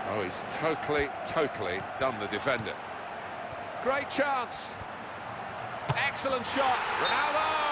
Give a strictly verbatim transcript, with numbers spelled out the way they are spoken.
Oh, he's totally, totally done the defender. Great chance. Excellent shot. Ronaldo!